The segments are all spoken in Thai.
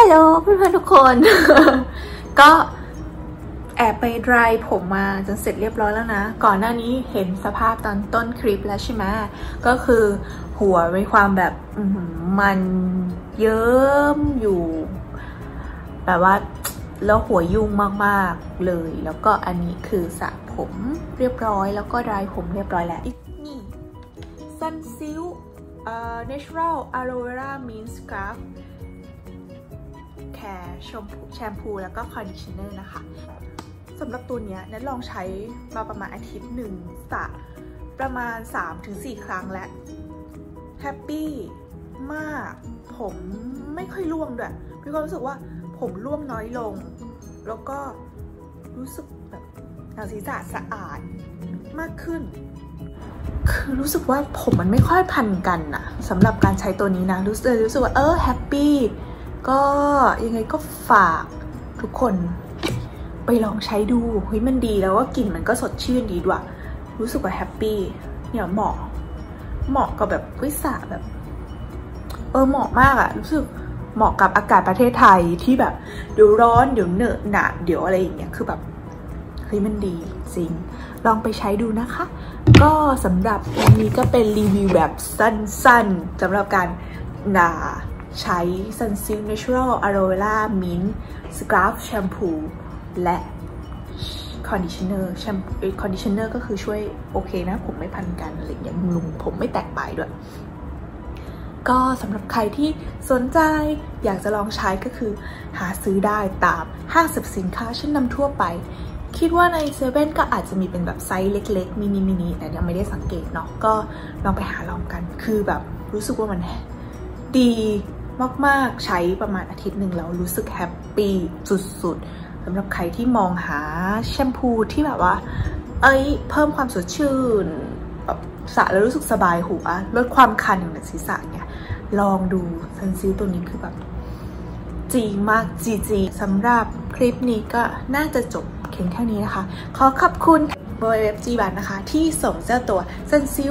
ลโหลเพื่อนๆทุกคน ก็แอบไปดรายผมมาจนเสร็จเรียบร้อยแล้วนะก่อนหน้านี้เห็นสภาพตอนต้นคลิปแล้วใช่ไหมก็คือหัวมีความแบบมันเยิ้มอยู่แบบว่าแล้วหัวยุ่งมากๆเลยแล้วก็อันนี้คือสระผมเรียบร้อยแล้วก็ดรายผมเรียบร้อยแล้วนี่ Sunsilk Natural Aloe Mint Scalp Care แชมพูแล้วก็คอนดิชเนอร์นะคะสำหรับตัวนี้นัทลองใช้มาประมาณอาทิตย์หนึ่งสระประมาณ 3-4 ครั้งแล้วแฮปปี้มากผมไม่ค่อยร่วงด้วยมีความรู้สึกว่าผมร่วงน้อยลงแล้วก็รู้สึกแบบหนังศีรษะสะอาดมากขึ้นคือรู้สึกว่าผมมันไม่ค่อยพันกันนะสำหรับการใช้ตัวนี้นะรู้สึกว่าแฮปปี้ก็ยังไงก็ฝากทุกคนไปลองใช้ดูเฮ้ยมันดีแล้วว่ากลิ่นมันก็สดชื่นดีด้วยรู้สึกว่าแฮปปี้เนี่ยเหมาะกับแบบวิสาแบบเหมาะมากอะรู้สึกเหมาะกับอากาศประเทศไทยที่แบบเดี๋ยวร้อนเดี๋ยวเหนอะหนะเดี๋ยวอะไรอย่างเงี้ยคือแบบเฮ้ยมันดีจริงลองไปใช้ดูนะคะก็สำหรับวันนี้ก็เป็นรีวิวแบบสั้นๆสำหรับการใช้ Sunsilk Natural Aloe Mint Scalp Shampoo และ Conditioner คอนดิชเนอร์ก็คือช่วยโอเคนะผมไม่พันกันอะไรอย่างลุงผมไม่แตกปลายด้วยก็สำหรับใครที่สนใจอยากจะลองใช้ก็คือหาซื้อได้ตามห้างสรรพสินค้าชั้นนำทั่วไปคิดว่าในเซเว่นก็อาจจะมีเป็นแบบไซส์เล็กๆมินิแต่ยังไม่ได้สังเกตเนาะก็ลองไปหาลองกันคือแบบรู้สึกว่ามันดีมากๆใช้ประมาณอาทิตย์หนึ่งแล้วรู้สึกแฮปปี้สุดๆสำหรับใครที่มองหาแชมพูที่แบบว่าเพิ่มความสดชื่นแบบสระแล้วรู้สึกสบายหัวลดความคันของศีรษะเนี่ยลองดูซันซิลตัวนี้คือแบบจีมากจีสำหรับคลิปนี้ก็น่าจะจบเพียงแค่นี้นะคะขอขอบคุณบริษัทจีบันนะคะที่ส่งเจ้าตัวซันซิล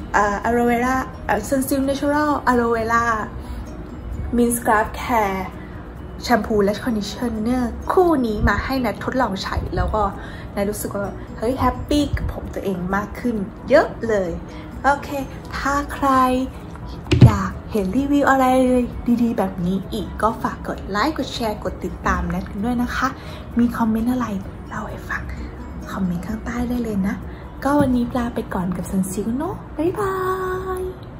Sunsilk Natural Aloe Mint Scalp Care แชมพูและคอนดิชเนอร์คู่นี้มาให้นัททดลองใช้แล้วก็นัทรู้สึกว่าเฮ้ยแฮปปี้กับผมตัวเองมากขึ้นเยอะเลยโอเคถ้าใครอยากเห็นรีวิวอะไรดีๆแบบนี้อีกก็ฝากกดไลค์กดแชร์กดติดตามนัทกันด้วยนะคะมีคอมเมนต์อะไรเล่าให้ฟังคอมเมนต์ข้างใต้ได้เลยนะก็วันนี้ลาไปก่อนกับซันซิลเนาะบ๊ายบาย